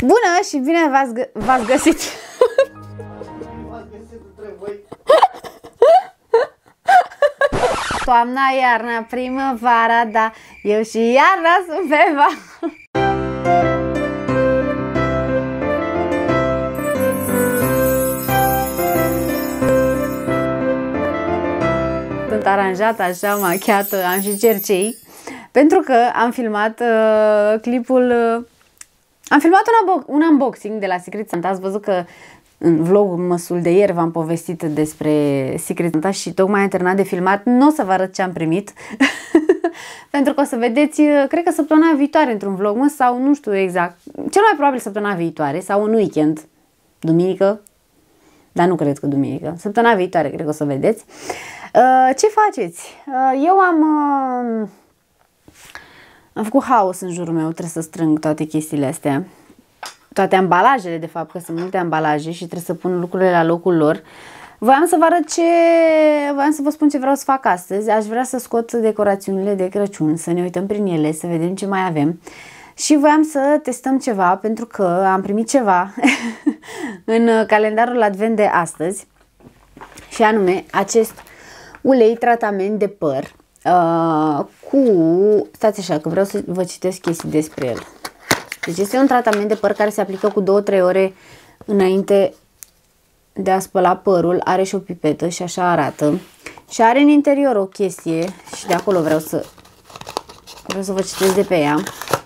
Bună și bine v-ați găsit! Toamna, iarna, primăvara, da, eu și iarna sunt pe Sunt aranjată așa, machiată, am și cercei, pentru că am filmat clipul, am filmat un unboxing de la Secret Santa. Ați văzut că în vlogul de ieri v-am povestit despre Secret Santa și tocmai am terminat de filmat. Nu o să vă arăt ce am primit, pentru că o să vedeți, cred că săptămâna viitoare într-un vlog, sau nu știu exact, cel mai probabil săptămâna viitoare sau în weekend, duminică, dar nu cred că duminică, săptămâna viitoare cred că o să vedeți. Ce faceți? Eu am făcut haos în jurul meu, trebuie să strâng toate chestiile astea. Toate ambalajele, de fapt, că sunt multe ambalaje și trebuie să pun lucrurile la locul lor. Voiam să vă arăt voiam să vă spun ce vreau să fac astăzi. Aș vrea să scot decorațiunile de Crăciun, să ne uităm prin ele, să vedem ce mai avem. Și voiam să testăm ceva, pentru că am primit ceva în calendarul Advent de astăzi. Și anume, acest ulei tratament de păr stați așa, că vreau să vă citesc chestii despre el. Deci este un tratament de păr care se aplică cu 2-3 ore înainte de a spăla părul. Are și o pipetă și așa arată. Și are în interior o chestie și de acolo vreau să vă citesc de pe ea.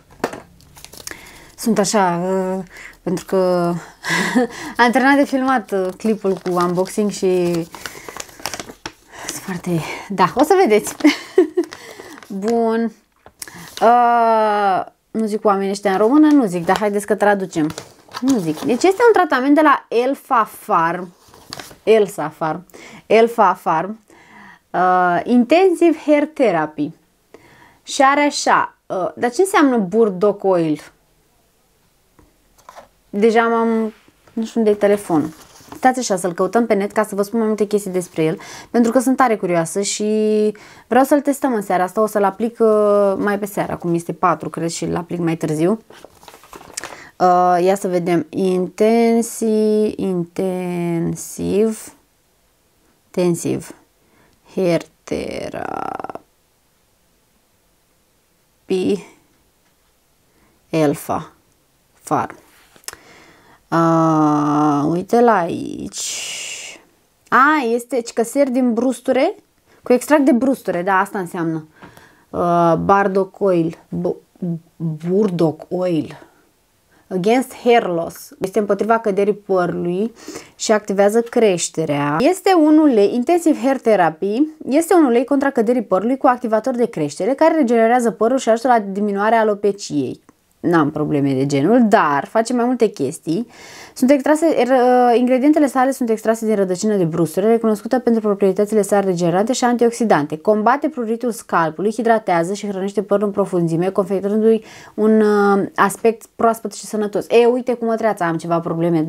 Sunt așa, pentru că am terminat de filmat clipul cu unboxing și sunt foarte... Da, o să vedeți. Bun. Nu zic oamenii ăștia în română, nu zic, dar haideți că traducem. Nu zic. Deci este un tratament de la Elfa Farm, Intensive Hair Therapy. Și are așa, dar ce înseamnă burdock oil? Deja nu știu unde e telefonul. Stați așa, să-l căutăm pe net ca să vă spun mai multe chestii despre el, pentru că sunt tare curioasă și vreau să-l testăm în seara asta. O să-l aplic mai pe seara, cum este 4, cred, și îl aplic mai târziu. Ia să vedem. Intensive Hair Therapy Elfa Farm. Uite la aici. Este căser din brusture, cu extract de brusture, da, asta înseamnă. Burdock oil against hair loss. Este împotriva căderii părului și activează creșterea. Este un ulei, Intensive Hair Therapy, este un ulei contra căderii părului cu activator de creștere care regenerează părul și ajută la diminuarea alopeciei. N-am probleme de genul, dar face mai multe chestii. Ingredientele sale sunt extrase din rădăcină de brusture, recunoscută pentru proprietățile sale regenerante și antioxidante. Combate pruritul scalpului, hidratează și hrănește părul în profunzime, conferându-i un aspect proaspăt și sănătos. Uite cu mătreața am ceva probleme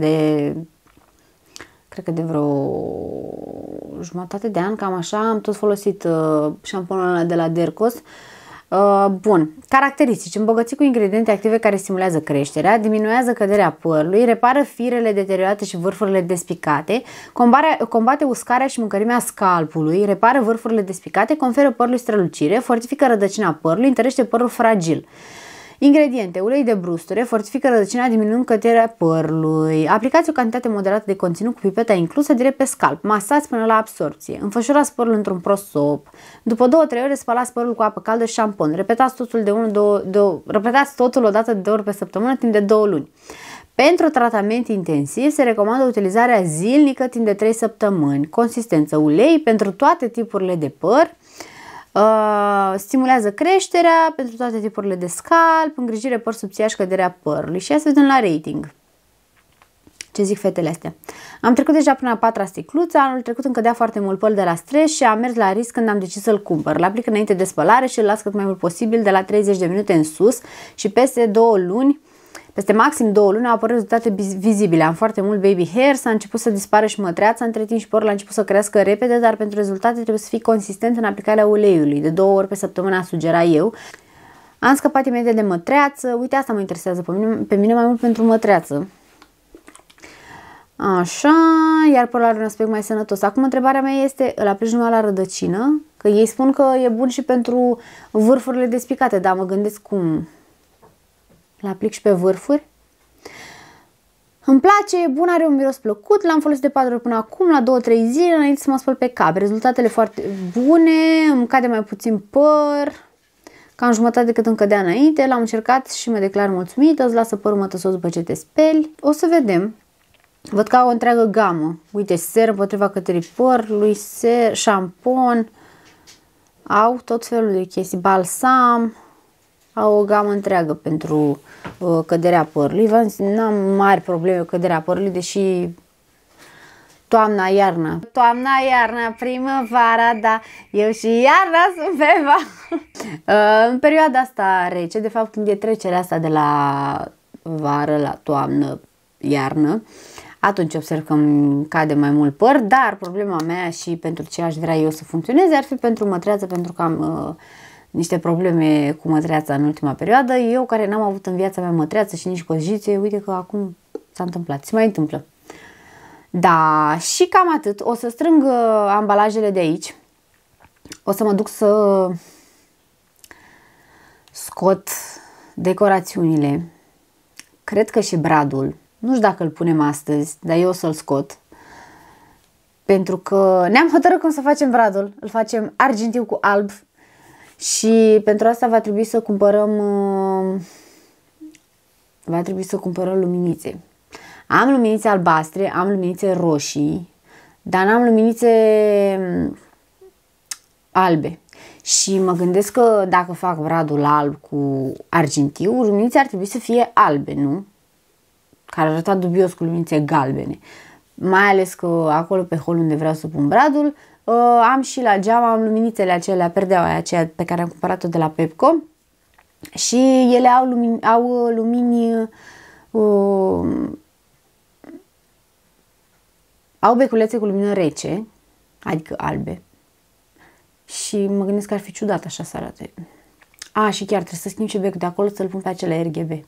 cred că de vreo jumătate de an, cam așa, am tot folosit șamponul de la Dercos. Bun. Caracteristici. Îmbogățit cu ingrediente active care stimulează creșterea, diminuează căderea părului, repară firele deteriorate și vârfurile despicate, combate uscarea și mâncărimea scalpului, repară vârfurile despicate, conferă părului strălucire, fortifică rădăcina părului, întărește părul fragil. Ingrediente. Ulei de brusture, fortifică rădăcina diminuând căderea părului. Aplicați o cantitate moderată de conținut cu pipeta inclusă direct pe scalp. Masați până la absorție. Înfășurați părul într-un prosop. După 2-3 ore spălați părul cu apă caldă și șampon. Repetați totul odată de 2 ori pe săptămână timp de 2 luni. Pentru tratament intensiv se recomandă utilizarea zilnică timp de 3 săptămâni. Consistență: ulei pentru toate tipurile de păr. Stimulează creșterea pentru toate tipurile de scalp, îngrijire păr subțiaș, căderea părului. Și ia să vedem la rating. Ce zic fetele astea? Am trecut deja până la 4-a sticluță, anul trecut îmi cădea foarte mult păr de la stres și am mers la risc când am decis să-l cumpăr. L-aplic înainte de spălare și îl las cât mai mult posibil, de la 30 de minute în sus, și peste 2 luni, peste maxim 2 luni, au apărut rezultate vizibile. Am foarte mult baby hair, s-a început să dispară și mătreața, între timp și părul a început să crească repede, dar pentru rezultate trebuie să fii consistent în aplicarea uleiului, de 2 ori pe săptămână, a sugera eu. Am scăpat imediat de mătreață. Uite, asta mă interesează pe mine mai mult pentru mătreață. Așa, iar părul are un aspect mai sănătos. Acum întrebarea mea este, îl aplici numai la rădăcină? Că ei spun că e bun și pentru vârfurile despicate, dar mă gândesc cum îl aplic și pe vârfuri. Îmi place, e bun, are un miros plăcut, l-am folosit de 4 ori până acum, la 2-3 zile, înainte să mă spăl pe cap. Rezultatele foarte bune, îmi cade mai puțin păr, cam jumătate decât îmi cădea înainte, l-am încercat și mă declar mulțumită, îți lasă părul mătăsos după ce te speli. O să vedem. Văd că au o întreagă gamă. Uite, ser împotriva căderii părului, ser, șampon, au tot felul de chestii, balsam, au o gamă întreagă pentru căderea părului. N-am mari probleme cu căderea părului, deși toamna, iarna, primăvara, da, eu și iarna sunt pe în perioada asta rece, de fapt când e trecerea asta de la vară la toamnă, iarnă, atunci observ că îmi cade mai mult păr, dar problema mea și pentru ce aș vrea eu să funcționeze ar fi pentru mătreață, pentru că am niște probleme cu mătreața în ultima perioadă. Eu care n-am avut în viața mea mătreață și nici cozițe, uite că acum s-a întâmplat, se mai întâmplă. Da, și cam atât. O să strâng ambalajele de aici. O să mă duc să scot decorațiunile. Cred că și bradul. Nu știu dacă îl punem astăzi, dar eu o să-l scot. Pentru că ne-am hotărât cum să facem bradul. Îl facem argintiu cu alb. Și pentru asta va trebui să cumpărăm luminițe. Am luminițe albastre, am luminițe roșii, dar n-am luminițe albe. Și mă gândesc că dacă fac bradul alb cu argintiu, luminițe ar trebui să fie albe, nu? Care arăta dubios cu luminițe galbene. Mai ales că acolo pe hol unde vreau să pun bradul, am și la geam, am luminițele acelea, perdeaua aceea pe care am cumpărat-o de la Pepco. Și ele au lumini au beculețe cu lumină rece, adică albe. Și mă gândesc că ar fi ciudat așa să arate. Și chiar trebuie să schimb și becul de acolo, să-l pun pe acele RGB.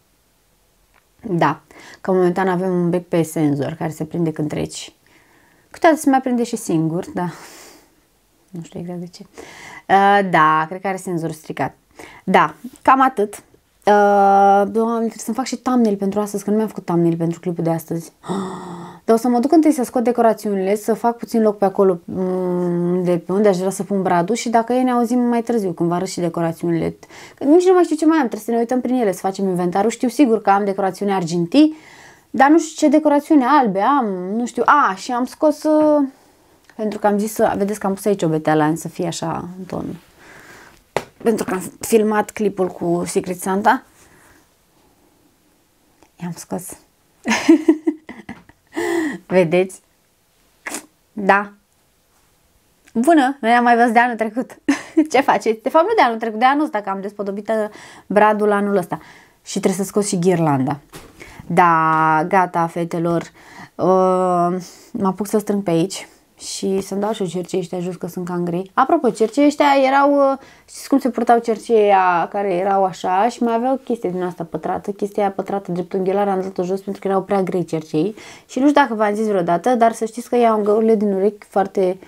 Da, că momentan avem un bec pe senzor care se prinde când treci. Câteodată se mai prinde și singur, da. Nu știu exact de ce. Da, cred că are senzor stricat. Da, cam atât. Trebuie să-mi fac și thumbnail pentru astăzi, că nu mi-am făcut thumbnail pentru clipul de astăzi. Dar o să mă duc întâi să scot decorațiunile, să fac puțin loc pe acolo de pe unde aș vrea să pun bradul și dacă e ne auzim mai târziu, când vă arăt și decorațiunile. Că nici nu mai știu ce mai am, trebuie să ne uităm prin ele, să facem inventarul. Știu sigur că am decorațiune argintii, dar nu știu ce decorațiune albe am, nu știu. Și am scos, pentru că am zis să, vedeți că am pus aici o beteală, să fie așa în ton. Pentru că am filmat clipul cu Secret Santa. I-am scos. Vedeți? Da. Bună, noi am mai văzut de anul trecut. Ce faceți? De fapt nu de anul trecut, de anul ăsta, că am despodobit bradul anul ăsta. Și trebuie să scot și ghirlanda. Da, gata, fetelor. Mă apuc să strâng pe aici. Și să-mi dau și cercei ăștia jos, că sunt cam grei. Apropo, cercei ăștia erau, știți cum se purtau cercei aia care erau așa și mai aveau chestia din asta pătrată, chestia aia pătrată dreptunghiulară, am dat-o jos pentru că erau prea grei cercei. Și nu știu dacă v-am zis vreodată, dar să știți că iau găurile din urechi foarte,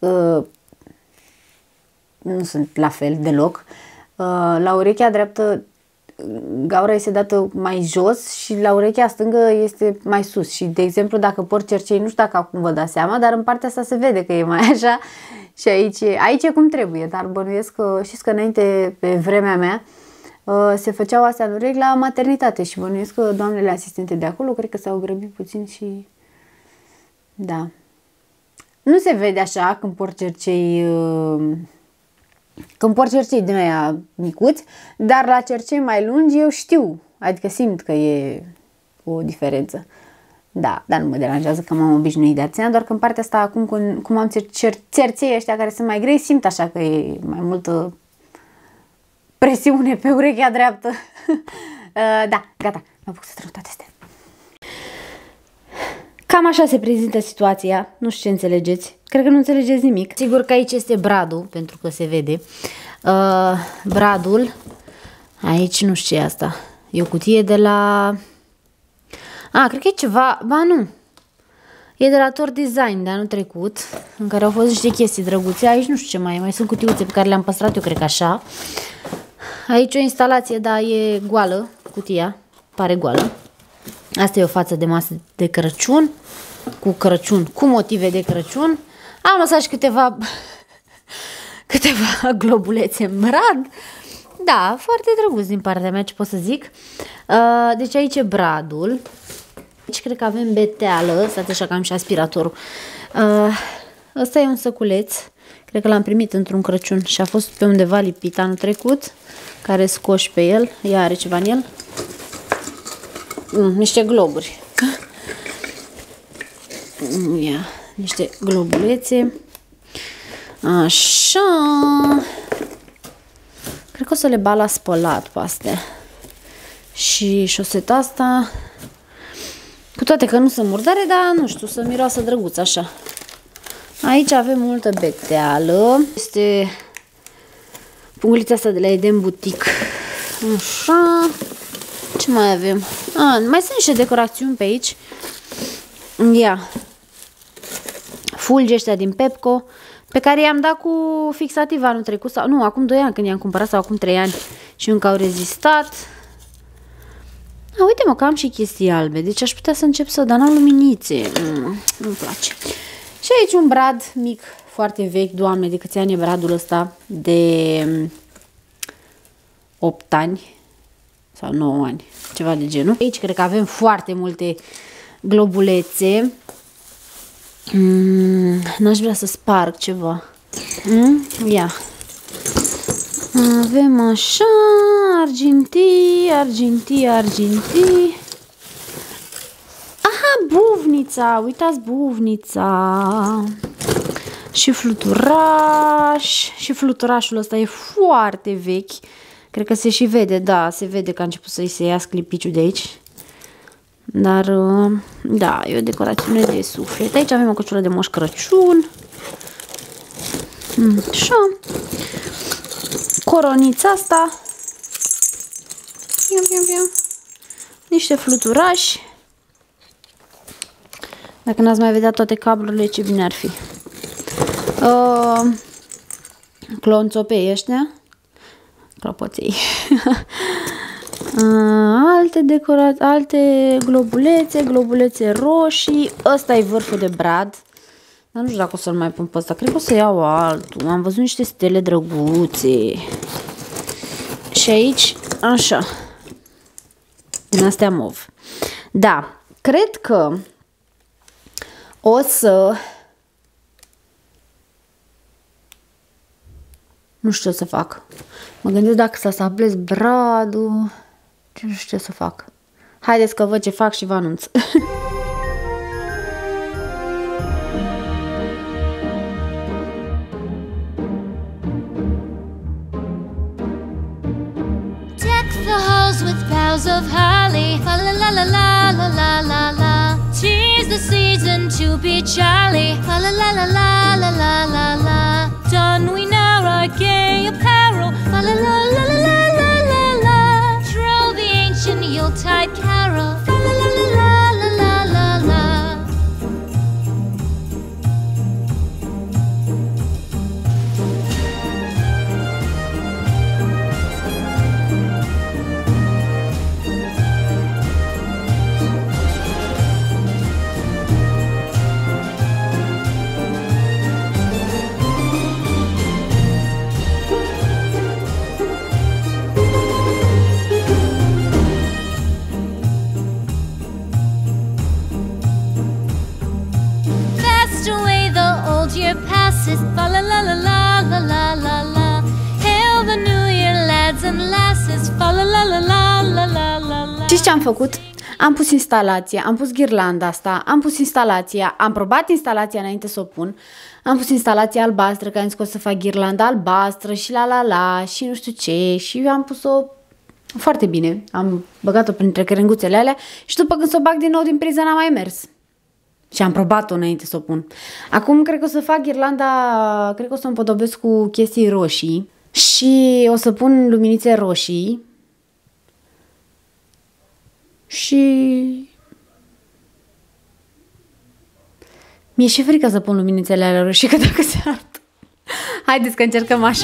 nu sunt la fel deloc. La urechea dreaptă gaura este dată mai jos și la urechea stângă este mai sus. Și, de exemplu, dacă port cercei, nu știu dacă acum vă dați seama, dar în partea asta se vede că e mai așa și aici e cum trebuie. Dar bănuiesc că, știți că înainte, pe vremea mea, se făceau astea în urechi la maternitate și bănuiesc că doamnele asistente de acolo, cred că s-au grăbit puțin și... Da. Nu se vede așa când port cercei... Când port cercei din aia micuți, dar la cercei mai lungi eu știu, adică simt că e o diferență. Da, dar nu mă deranjează că m-am obișnuit de ația, doar că în partea asta acum cum am cerței ăștia care sunt mai grei, simt așa că e mai multă presiune pe urechea dreaptă. Da, gata, mă apuc să trag toate astea. Cam așa se prezintă situația, nu știu ce înțelegeți, cred că nu înțelegeți nimic. Sigur că aici este bradul, pentru că se vede. Bradul Aici nu știu ce e asta. E o cutie de la... cred că e ceva... Ba nu. E de la Tor Design de anul trecut, în care au fost niște chestii drăguțe. Aici nu știu ce mai e. Mai sunt cutiuțe pe care le-am păstrat, eu cred că așa. Aici o instalație, dar e goală, cutia. Pare goală. Asta e o față de masă de Crăciun. Cu motive de Crăciun. Am lăsat și câteva globulețe în brad. Da, foarte drăguț din partea mea, ce pot să zic. Deci aici e bradul. Aici cred că avem beteală. Stați așa că am și aspiratorul. Ăsta e un săculeț. Cred că l-am primit într-un Crăciun și a fost pe undeva lipit anul trecut. Care scoși pe el. Ea are ceva în el. Niște globuri. Ia, niște globulețe. Așa. Cred că o să le bat la spălat pe astea. Și șoseta asta, cu toate că nu sunt murdare, dar nu știu, să miroasă drăguț așa. Aici avem multă beteală. Este pungulița asta de la Eden Boutique. Așa. Ce mai avem? Mai sunt niște decorațiuni pe aici. Ia. Fulgi ăștia din Pepco, pe care i-am dat cu fixativ anul trecut, sau nu, acum 2 ani când i-am cumpărat, sau acum 3 ani, și încă au rezistat. Uite mă, că am și chestii albe, deci aș putea să încep să, dar n-am luminițe. Nu-mi place. Și aici un brad mic, foarte vechi, Doamne, de câți ani e bradul ăsta? De 8 ani sau 9 ani, ceva de genul. Aici cred că avem foarte multe globulețe. N-aș vrea să sparg ceva. Ia. Avem așa, argintii. Aha, buvnița, uitați buvnița. Și fluturaș. Și fluturașul ăsta e foarte vechi. Cred că se și vede, da, se vede că a început să-i se ia sclipiciul de aici. Dar, da, e o decorațiune de suflet. Aici avem o căciulă de Moș Crăciun. Așa. Coronița asta. Niște fluturași. Dacă n-ați mai vedea toate cablurile, ce bine ar fi. Clonțopei ăștia. Clopoței. Alte globulețe roșii. Ăsta e vârful de brad. Dar nu știu dacă o să-l mai pun pe ăsta. Cred că o să iau altul. Am văzut niște stele drăguțe. Și aici, așa. Din astea mov. Da, cred că o să... Nu știu ce să fac. Mă gândesc dacă să asablez bradul. Nu știu ce să fac. Haideți că văd ce fac și vă anunț. Of holly, fa la la la la la la la la. 'Tis the season to be jolly, fa la la la la la la la la. Don we now our gay apparel, fa la la la la la la la la. Troll the ancient Yuletide carol, fa la la la la la la la la. Fa la la la la la la la la. Hail the new year, lads and lasses. Fa la la la la la la la la. Știți ce am făcut? Am pus instalația, am pus ghirlanda asta, am pus instalația, am probat instalația înainte să o pun. Am pus instalația albastră, că am zis că o să fac ghirlanda albastră și la și nu știu ce. Și eu am pus-o foarte bine. Am băgat-o printre cărenguțele alea și după când s-o bag din nou din priză n-a mai mers. Și am probat-o înainte să o pun. Acum cred că o să fac ghirlanda, cred că o să o împodobesc cu chestii roșii și o să pun luminițe roșii și mi-e și frică să pun luminițele alea roșii, că dacă se ard. Haideți că încercăm așa.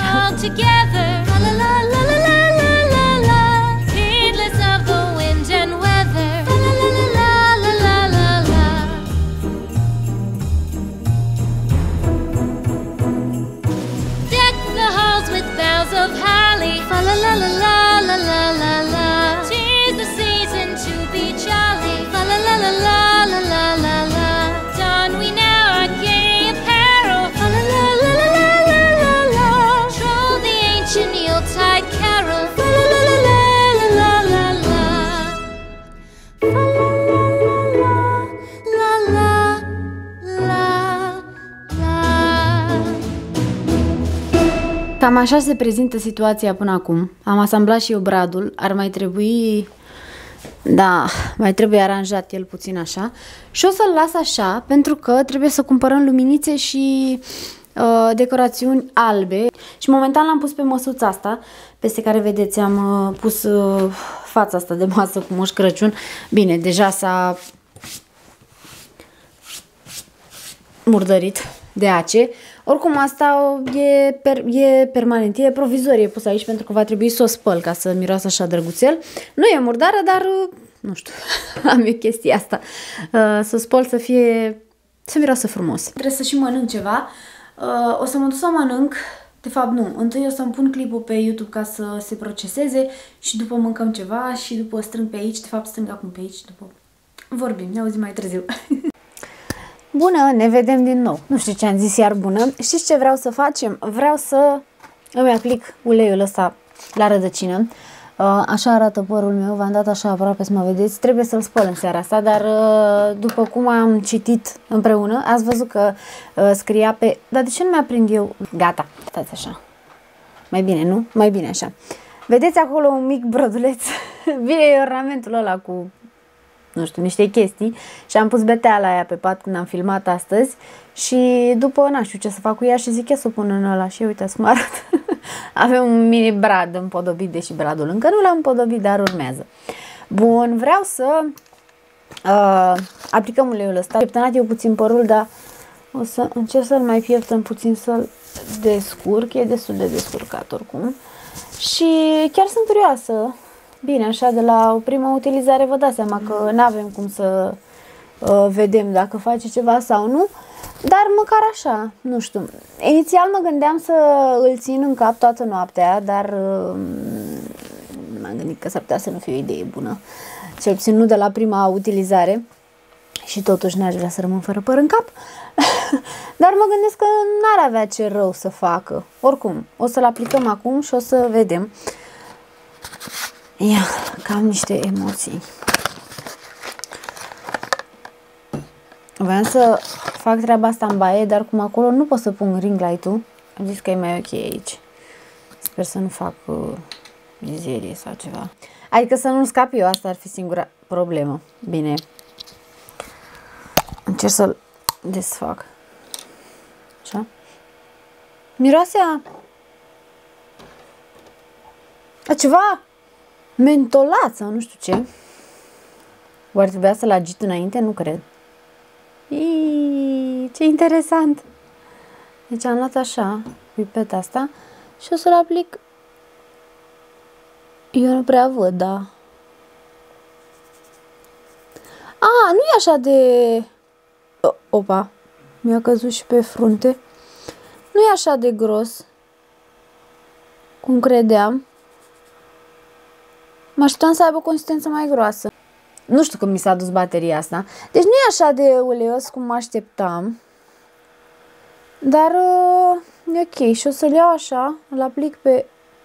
Cam așa se prezintă situația până acum. Am asamblat și eu bradul, ar mai trebui... Da, mai trebuie aranjat el puțin așa. Și o să-l las așa, pentru că trebuie să cumpărăm luminițe și decorațiuni albe. Și momentan l-am pus pe măsuța asta, peste care, vedeți, am pus fața asta de masă cu Moș Crăciun. Bine, deja s-a murdărit de ace. Oricum, asta e permanent, e provizorie pus aici pentru că va trebui să o spăl ca să miroasă așa drăguțel. Nu e murdară, dar nu știu, am eu chestia asta. Să o spăl să miroasă frumos. Trebuie să și mănânc ceva. O să mă duc să mănânc. De fapt, nu. Întâi o să-mi pun clipul pe YouTube ca să se proceseze și după mâncăm ceva și după strâng pe aici. De fapt, strâng acum pe aici. După vorbim, ne auzim mai târziu. Bună, ne vedem din nou. Nu știu ce am zis iar bună. Știți ce vreau să facem? Vreau să îmi aplic uleiul ăsta la rădăcină. Așa arată părul meu, v-am dat așa aproape să mă vedeți. Trebuie să-l spăl în seara asta, dar după cum am citit împreună, ați văzut că scria pe... Dar de ce nu mi-aprind eu? Gata, stați așa. Mai bine, nu? Mai bine așa. Vedeți acolo un mic broduleț? Bine, e ornamentul ăla cu... nu știu, niște chestii și am pus beteala aia pe pat când am filmat astăzi și după n știu ce să fac cu ea și zic, ia să o pun în ăla și uite să mă arăt. Avem un mini brad împodobit, deși bradul încă nu l-am împodobit, dar urmează. Bun, vreau să aplicăm uleiul ăsta. Pieptănat eu puțin părul, dar o să încerc să-l mai pieptăn puțin, să-l descurc, e destul de descurcat oricum. Și chiar sunt curioasă. Bine, așa de la o primă utilizare vă dați seama că nu avem cum să vedem dacă face ceva sau nu, dar măcar așa, nu știu. Inițial mă gândeam să îl țin în cap toată noaptea, dar m-am gândit că s-ar putea să nu fie o idee bună, cel puțin nu de la prima utilizare și totuși n-aș vrea să rămân fără păr în cap, dar mă gândesc că n-ar avea ce rău să facă. Oricum, o să-l aplicăm acum și o să vedem. Ia, cam niște emoții. Voiam să fac treaba asta în baie, dar cum acolo nu pot să pun ring light-ul, am zis că e mai ok aici. Sper să nu fac mizerie sau ceva. Adică să nu scap eu, asta ar fi singura problemă. Bine. Încerc să-l desfac. Așa. Miroase a ceva mentolat sau nu știu ce. Oare trebuia să-l agit înainte? Nu cred. Iii, ce interesant! Deci am luat așa, pipeta asta și o să-l aplic. Eu nu prea văd, da. A, nu e așa de... Opa, mi-a căzut și pe frunte. Nu e așa de gros cum credeam. Mă așteptam să aibă o consistență mai groasă. Nu știu cum mi s-a dus bateria asta. Deci nu e așa de uleios cum mă așteptam. Dar e ok. Și o să-l iau așa, îl aplic pe...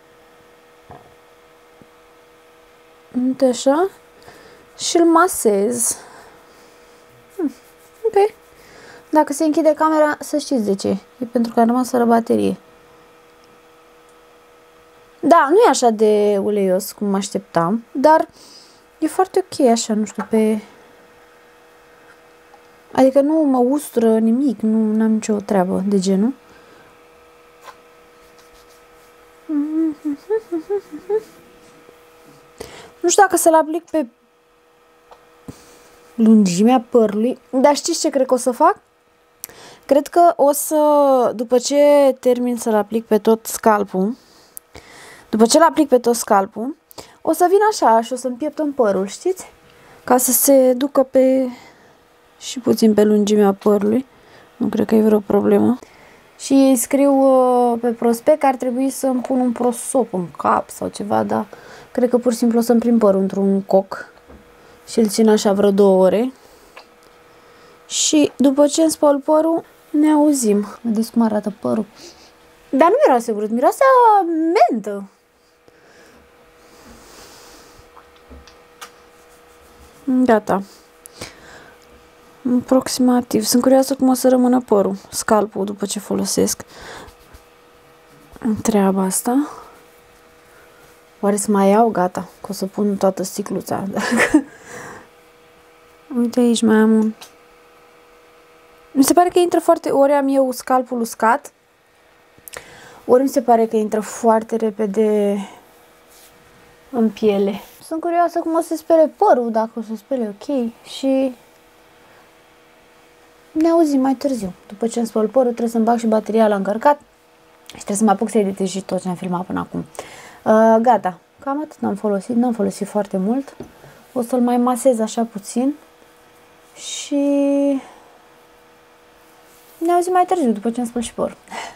Uite așa. Și îl masez. Ok. Dacă se închide camera, să știți de ce. E pentru că a rămas fără baterie. Da, nu e așa de uleios cum mă așteptam, dar e foarte ok așa, nu știu, pe... Adică nu mă ustră nimic, nu am nicio treabă de genul. Nu știu dacă să-l aplic pe lungimea părului. Dar știți ce cred că o să fac? Cred că o să, după ce termin să-l aplic pe tot scalpul, o să vin așa și o să-mi pieptăm părul, știți? Ca să se ducă și puțin pe lungimea părului. Nu cred că e vreo problemă. Și îi scriu pe prospect că ar trebui să-mi pun un prosop în cap sau ceva, dar cred că pur și simplu o să-mi prind părul într-un coc și îl țin așa vreo 2 ore. Și după ce îmi spăl părul, ne auzim. Vedeți cum arată părul. Dar nu miroase urât, miroase a mentă. Gata. Aproximativ. Sunt curioasă cum o să rămână părul, scalpul, după ce folosesc treaba asta. Oare să mai iau? Gata. Că o să pun toată sticluța. Uite aici mai am un... Mi se pare că intră foarte... Ori am eu scalpul uscat, ori mi se pare că intră foarte repede în piele. Sunt curioasă cum o să spele părul, dacă o să spele ok. Și ne auzim mai târziu. După ce îmi spăl părul, trebuie să-mi bag și bateria la încărcat și trebuie să mă apuc să editez și tot ce am filmat până acum. Gata. Cam atât n-am folosit foarte mult. O să-l mai masez așa puțin și ne auzim mai târziu, după ce îmi spăl și părul.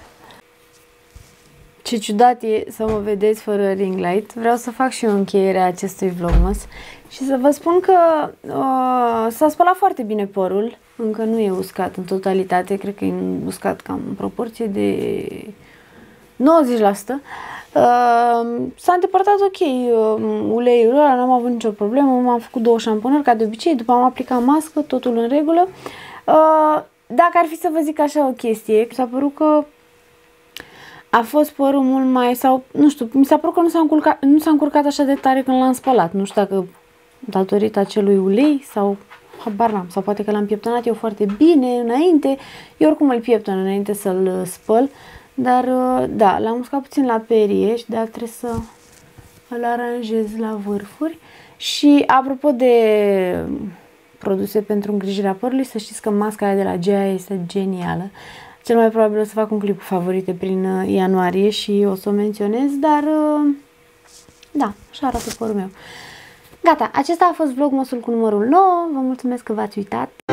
Ce ciudat e să mă vedeți fără ring light. Vreau să fac și eu încheierea acestui vlogmas și să vă spun că s-a spălat foarte bine părul. Încă nu e uscat în totalitate, cred că e uscat cam în proporție de 90%. S-a îndepărtat ok uleiul ăla, n-am avut nicio problemă, m-am făcut 2 șamponări ca de obicei, după am aplicat mască, totul în regulă. Dacă ar fi să vă zic așa o chestie, mi s-a părut că a fost părul mult mai, sau nu știu, mi s-a părut că nu s-a încurcat așa de tare când l-am spălat. Nu știu dacă datorită acelui ulei sau habar n-am, sau poate că l-am pieptănat eu foarte bine înainte. Eu oricum îl pieptăn înainte să-l spăl, dar da, l-am uscat puțin la perie și de altfel trebuie să îl aranjez la vârfuri. Și apropo de produse pentru îngrijirea părului, să știți că masca aia de la Gea este genială. Cel mai probabil o să fac un clip cu favorite prin ianuarie și o să o menționez, dar da, așa arată părul meu. Gata, acesta a fost vlogmasul cu numărul 9. Vă mulțumesc că v-ați uitat.